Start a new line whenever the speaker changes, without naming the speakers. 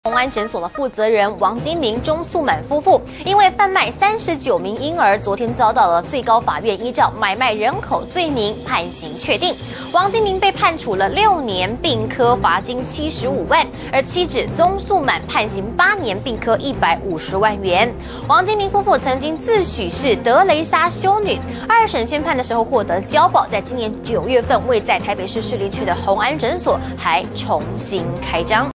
宏安诊所的负责人王金明、钟素满夫妇，因为贩卖39名婴儿，昨天遭到了最高法院依照买卖人口罪名判刑确定。王金明被判处了6年，并科罚金75万，而妻子钟素满判刑8年，并科150万元。王金明夫妇曾经自诩是德雷莎修女，2审宣判的时候获得交保，在今年9月份，为在台北市士林区的宏安诊所还重新开张。